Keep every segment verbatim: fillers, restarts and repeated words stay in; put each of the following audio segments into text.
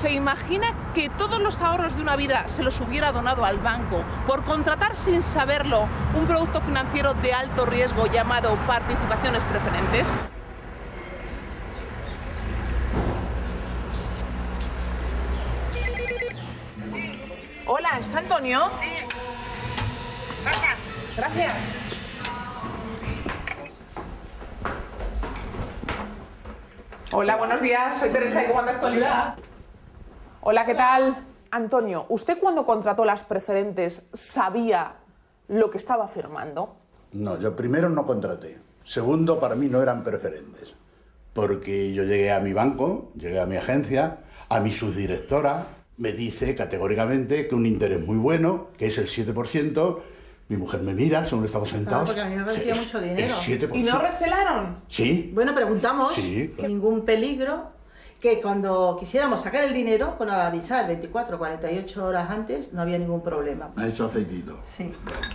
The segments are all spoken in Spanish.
¿Se imagina que todos los ahorros de una vida se los hubiera donado al banco por contratar sin saberlo un producto financiero de alto riesgo llamado participaciones preferentes? Hola, ¿está Antonio? Sí. Gracias. Gracias. Hola, buenos días. Soy Teresa de Comando Actualidad. Hola, ¿qué tal? Antonio, ¿usted cuando contrató las preferentes sabía lo que estaba firmando? No, yo primero no contraté. Segundo, para mí no eran preferentes. Porque yo llegué a mi banco, llegué a mi agencia, a mi subdirectora, me dice categóricamente que un interés muy bueno, que es el siete por ciento. Mi mujer me mira, según estamos sentados. Claro, porque a mí me parecía es, mucho dinero. El siete por ¿Y ciento. no recelaron? Sí. Bueno, preguntamos. Sí, claro. Ningún peligro. Que cuando quisiéramos sacar el dinero, con avisar veinticuatro, cuarenta y ocho horas antes, no había ningún problema. Me ha hecho aceitito. Sí.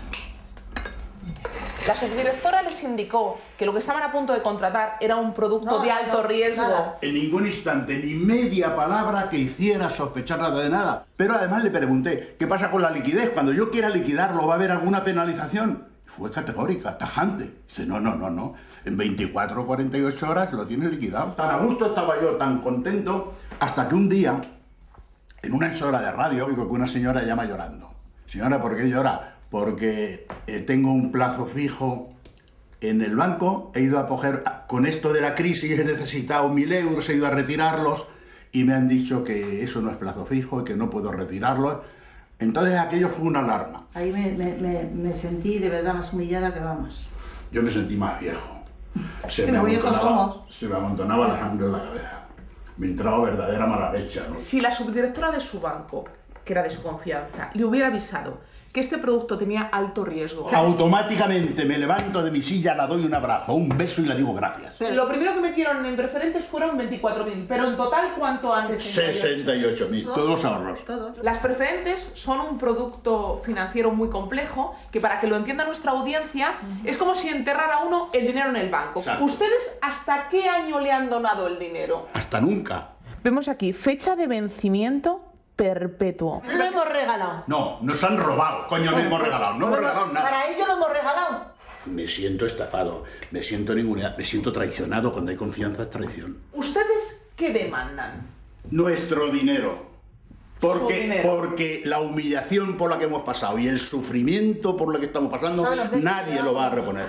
La subdirectora les indicó que lo que estaban a punto de contratar era un producto No, de alto no, riesgo. nada. En ningún instante, ni media palabra que hiciera sospechar nada de nada. Pero además le pregunté, ¿qué pasa con la liquidez? Cuando yo quiera liquidarlo, ¿va a haber alguna penalización? Y fue categórica, tajante. Dice, no, no, no, no. En veinticuatro o cuarenta y ocho horas lo tiene liquidado. Tan a gusto estaba yo, tan contento, hasta que un día, en una emisora de radio, oigo que una señora llama llorando. Señora, ¿por qué llora? Porque eh, tengo un plazo fijo en el banco, he ido a coger, con esto de la crisis he necesitado mil euros, he ido a retirarlos y me han dicho que eso no es plazo fijo y que no puedo retirarlos. Entonces aquello fue una alarma. Ahí me, me, me, me sentí de verdad más humillada que vamos. Yo me sentí más viejo. Se me, Pero viejos amontonaba, somos. se me amontonaba la sangre en la cabeza. Me entraba verdadera mala leche, ¿no? Si la subdirectora de su banco, que era de su confianza, le hubiera avisado que este producto tenía alto riesgo, Automáticamente me levanto de mi silla, la doy un abrazo, un beso y le digo gracias. pero lo primero que metieron en preferentes fueron veinticuatro mil, pero en total, ¿cuánto han? sesenta y ocho mil, todos los ahorros. Todo. Las preferentes son un producto financiero muy complejo que, para que lo entienda nuestra audiencia, es como si enterrara uno el dinero en el banco. Exacto. ¿Ustedes hasta qué año le han donado el dinero? Hasta nunca. Vemos aquí, fecha de vencimiento perpetuo. Lo hemos regalado. No, nos han robado, coño, no hemos regalado, no hemos regalado nada. Para ello lo hemos regalado. Me siento estafado, me siento ninguneado, me siento traicionado. Cuando hay confianza es traición. ¿Ustedes qué demandan? Nuestro dinero. Porque, Su dinero. porque la humillación por la que hemos pasado y el sufrimiento por lo que estamos pasando, ¿Sabe los besos nadie que lo va a hago? reponer.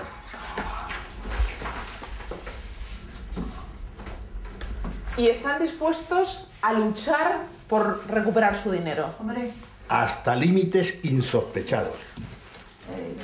¿Y están dispuestos a luchar por recuperar su dinero? Hombre. Hasta límites insospechados. Eh,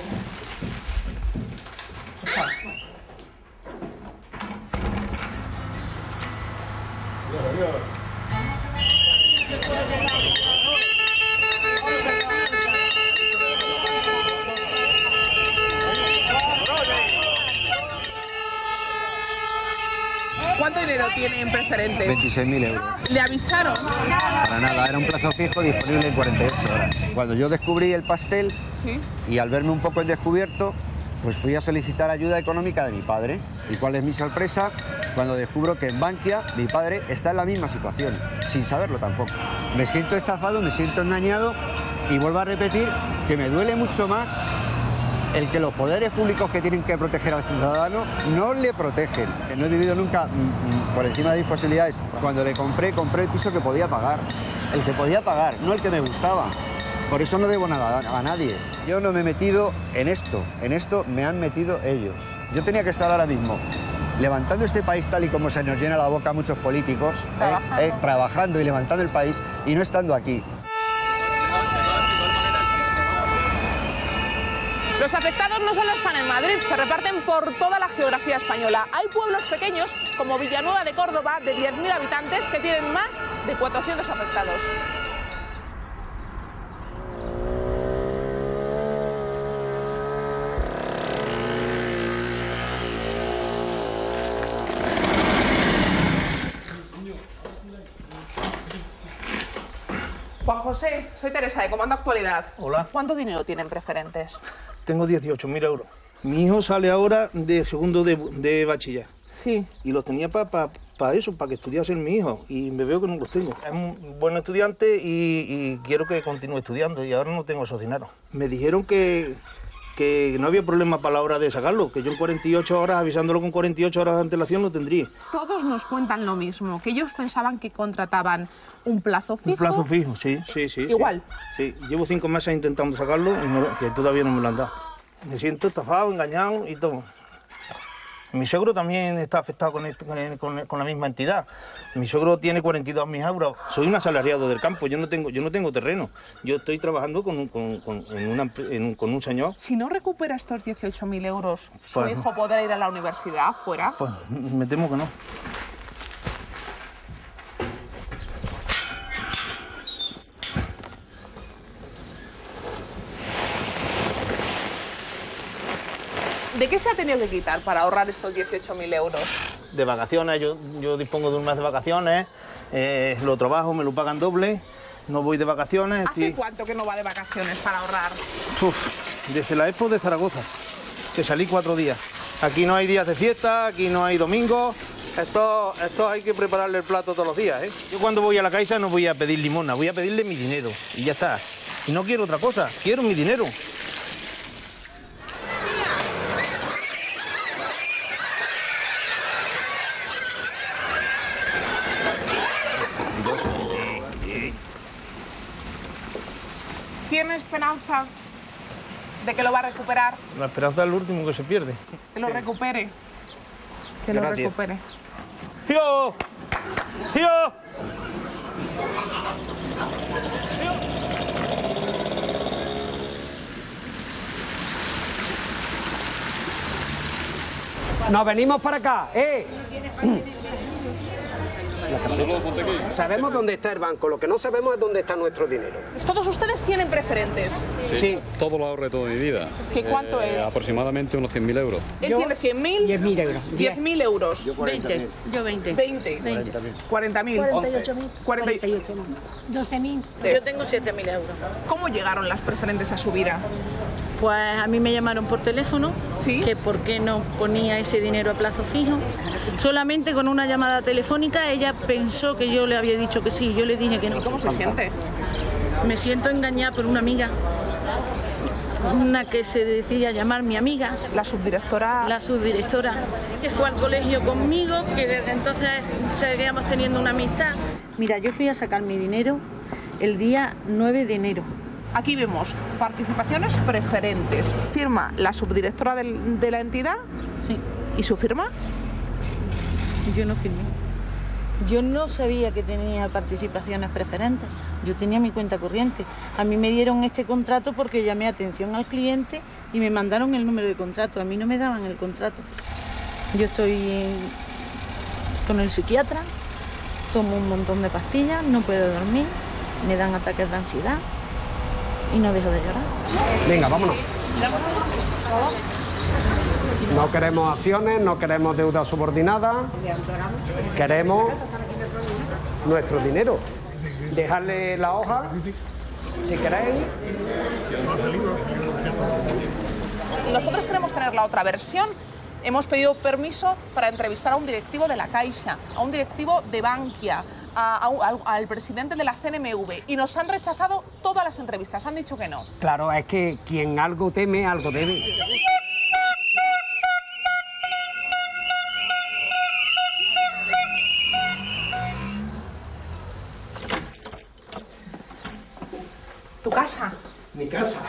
¿Cuánto dinero tiene en preferentes? veintiséis mil euros. ¿Le avisaron? Para nada, era un plazo fijo disponible en cuarenta y ocho horas. Cuando yo descubrí el pastel Sí. y al verme un poco en descubierto, pues fui a solicitar ayuda económica de mi padre. ¿Y cuál es mi sorpresa? Cuando descubro que en Bankia mi padre está en la misma situación, sin saberlo tampoco. Me siento estafado, me siento engañado y vuelvo a repetir que me duele mucho más el que los poderes públicos que tienen que proteger al ciudadano no le protegen. No he vivido nunca mm, por encima de mis posibilidades. Cuando le compré, compré el piso que podía pagar. El que podía pagar, no el que me gustaba. Por eso no debo nada a nadie. Yo no me he metido en esto. En esto me han metido ellos. Yo tenía que estar ahora mismo levantando este país tal y como se nos llena la boca a muchos políticos, Trabajando. eh, eh, trabajando y levantando el país y no estando aquí. Los afectados no solo están en Madrid, se reparten por toda la geografía española. Hay pueblos pequeños, como Villanueva de Córdoba, de diez mil habitantes, que tienen más de cuatrocientos afectados. Juan José, soy Teresa de Comando Actualidad. Hola. ¿Cuánto dinero tienen preferentes? Tengo dieciocho mil euros. Mi hijo sale ahora de segundo de, de bachiller Sí. y los tenía para pa, para eso, para que estudiase mi hijo, y me veo que no los tengo. Es un buen estudiante y, y quiero que continúe estudiando, y ahora no tengo esos dineros. Me dijeron que, que no había problema para la hora de sacarlo, que yo en cuarenta y ocho horas, avisándolo con cuarenta y ocho horas de antelación, lo tendría. Todos nos cuentan lo mismo, que ellos pensaban que contrataban un plazo fijo. Un plazo fijo, sí, sí, sí. Igual. Sí, sí. Llevo cinco meses intentando sacarlo y no, que todavía no me lo han dado. Me siento estafado, engañado y todo. Mi suegro también está afectado con, esto, con, con, con la misma entidad. Mi suegro tiene cuarenta y dos mil euros. Soy un asalariado del campo, yo no tengo, yo no tengo terreno. Yo estoy trabajando con un, con, con, en una, en un, con un señor. Si no recupera estos dieciocho mil euros, ¿su Pues, hijo podrá ir a la universidad fuera? Pues me temo que no. ¿De qué se ha tenido que quitar para ahorrar estos dieciocho mil euros? De vacaciones, yo, yo dispongo de un mes de vacaciones, eh, lo trabajo, me lo pagan doble, no voy de vacaciones. ¿Hace Estoy... cuánto que no va de vacaciones para ahorrar? Uf, desde la Expo de Zaragoza, que salí cuatro días. Aquí no hay días de fiesta, aquí no hay domingos. Esto, esto hay que prepararle el plato todos los días, ¿eh? Yo cuando voy a la Caixa no voy a pedir limosna, voy a pedirle mi dinero y ya está. Y no quiero otra cosa, quiero mi dinero. ¿Tiene esperanza de que lo va a recuperar? La esperanza es lo último que se pierde. Que lo recupere. Que lo Gracias. recupere. ¡Tío! ¡Tío! Nos venimos para acá, ¿eh? Sabemos dónde está el banco, lo que no sabemos es dónde está nuestro dinero. Todos ustedes tienen preferentes. Sí, Sí. todo lo ahorro de toda mi vida. ¿Qué cuánto es? Aproximadamente unos cien mil euros. Él tiene cien mil. diez mil euros. diez mil euros. veinte. Yo veinte. veinte. cuarenta mil. cuarenta y ocho mil. cuarenta y- cuarenta y ocho mil. doce mil. Yo tengo siete mil euros. ¿Cómo llegaron las preferentes a su vida? Pues a mí me llamaron por teléfono, ¿Sí? que por qué no ponía ese dinero a plazo fijo. Solamente con una llamada telefónica ella pensó que yo le había dicho que sí, yo le dije que no. ¿Y cómo se siente? Me siento engañada por una amiga, una que se decía llamar mi amiga, La subdirectora. la subdirectora, que fue al colegio conmigo, que desde entonces seguíamos teniendo una amistad. Mira, yo fui a sacar mi dinero el día nueve de enero. Aquí vemos participaciones preferentes. Firma la subdirectora del- de la entidad. Sí. ¿Y su firma? Yo no firmé. Yo no sabía que tenía participaciones preferentes. Yo tenía mi cuenta corriente. A mí me dieron este contrato porque llamé atención al cliente y me mandaron el número de contrato. A mí no me daban el contrato. Yo estoy con el psiquiatra, tomo un montón de pastillas, no puedo dormir, me dan ataques de ansiedad y no dejo de llorar. Venga, vámonos. No queremos acciones, no queremos deuda subordinada, queremos nuestro dinero. Dejarle la hoja, si queréis. Nosotros queremos tener la otra versión. Hemos pedido permiso para entrevistar a un directivo de la Caixa, a un directivo de Bankia, a- a- al, al presidente de la C N M V y nos han rechazado todas las entrevistas, han dicho que no. Claro, es que quien algo teme, algo debe. ¿Tu casa? Mi casa.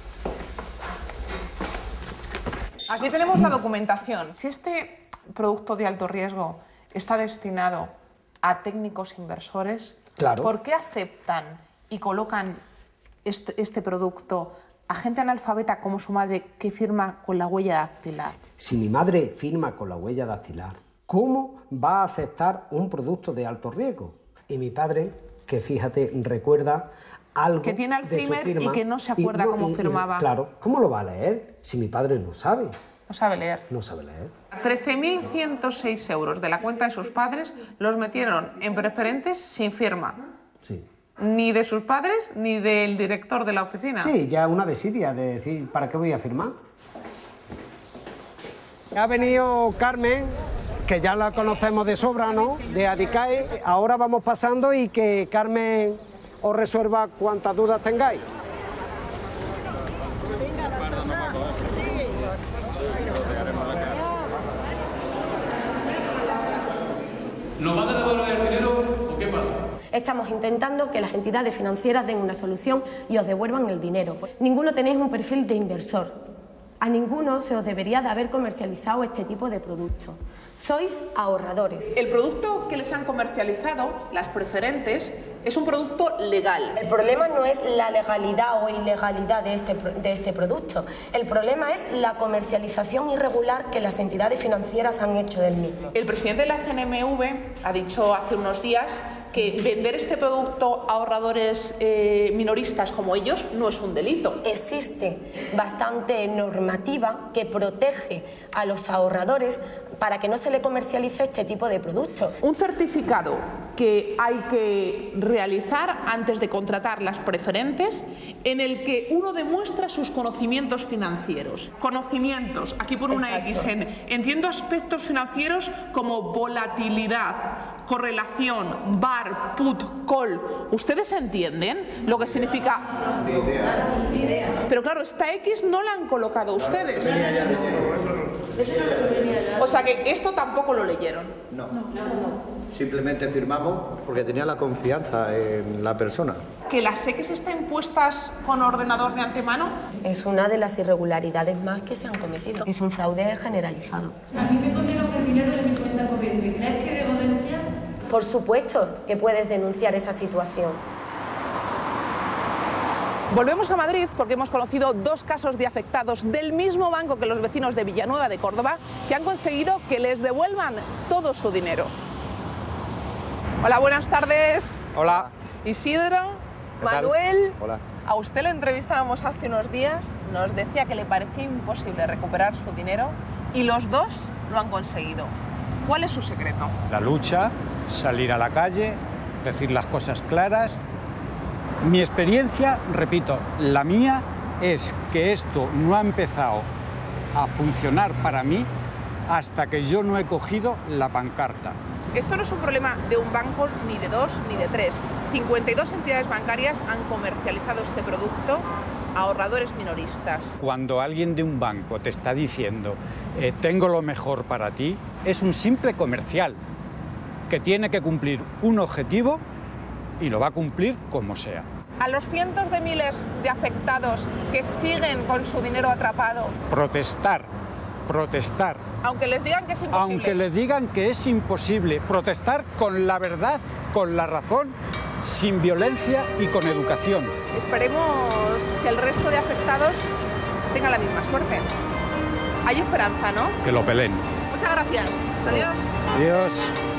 Aquí tenemos la documentación. Si este producto de alto riesgo está destinado a técnicos inversores, Claro. ¿por qué aceptan y colocan este, este producto a gente analfabeta como su madre que firma con la huella dactilar? Si mi madre firma con la huella dactilar, ¿cómo va a aceptar un producto de alto riesgo? Y mi padre, que fíjate, recuerda algo Que tiene de su Alzheimer y firma, que no se acuerda cómo firmaba. Claro, ¿cómo lo va a leer si mi padre no sabe? No sabe leer. No sabe leer. trece mil ciento seis euros de la cuenta de sus padres los metieron en preferentes sin firma. Sí. Ni de sus padres ni del director de la oficina. Sí, ya una desidia de decir, ¿para qué voy a firmar? Ha venido Carmen, que ya la conocemos de sobra, ¿no?, de Adicae. Ahora vamos pasando y que Carmen os resuelva cuantas dudas tengáis. ¿Nos van a devolver el dinero o qué pasa? Estamos intentando que las entidades financieras den una solución y os devuelvan el dinero. Ninguno tenéis un perfil de inversor. A ninguno se os debería de haber comercializado este tipo de producto. Sois ahorradores. El producto que les han comercializado, las preferentes, es un producto legal. El problema no es la legalidad o ilegalidad de este, de este producto. El problema es la comercialización irregular que las entidades financieras han hecho del mismo. El presidente de la C N M V ha dicho hace unos días que vender este producto a ahorradores eh, minoristas como ellos no es un delito. Existe bastante normativa que protege a los ahorradores para que no se le comercialice este tipo de productos. Un certificado que hay que realizar antes de contratar las preferentes, en el que uno demuestra sus conocimientos financieros. Conocimientos, aquí pone una X en, entiendo aspectos financieros como volatilidad, correlación, bar, put, call. ¿Ustedes entienden lo que significa? Ni idea. Ni idea. Pero claro, esta X no la han colocado ustedes. O sea que esto tampoco lo leyeron. No. no. Simplemente firmamos porque tenía la confianza en la persona. ¿Que las X estén puestas con ordenador de antemano? Es una de las irregularidades más que se han cometido. Es un fraude generalizado. A mí me cogieron el dinero de mi cuenta corriente. ¿Crees que debo denunciar? Por supuesto que puedes denunciar esa situación. Volvemos a Madrid porque hemos conocido dos casos de afectados del mismo banco que los vecinos de Villanueva de Córdoba, que han conseguido que les devuelvan todo su dinero. Hola, buenas tardes. Hola. Isidro, ¿Qué Manuel. tal? Hola. A usted lo entrevistábamos hace unos días, nos decía que le parecía imposible recuperar su dinero y los dos lo han conseguido. ¿Cuál es su secreto? La lucha, salir a la calle, decir las cosas claras. Mi experiencia, repito, la mía es que esto no ha empezado a funcionar para mí hasta que yo no he cogido la pancarta. Esto no es un problema de un banco, ni de dos, ni de tres. cincuenta y dos entidades bancarias han comercializado este producto a ahorradores minoristas. Cuando alguien de un banco te está diciendo eh, tengo lo mejor para ti, es un simple comercial que tiene que cumplir un objetivo y lo va a cumplir como sea. A los cientos de miles de afectados que siguen con su dinero atrapado. Protestar, protestar. Aunque les digan que es imposible. Aunque les digan que es imposible. Protestar con la verdad, con la razón, sin violencia y con educación. Esperemos que el resto de afectados tenga la misma suerte. Hay esperanza, ¿no? Que lo peleen. Muchas gracias. Adiós. Adiós.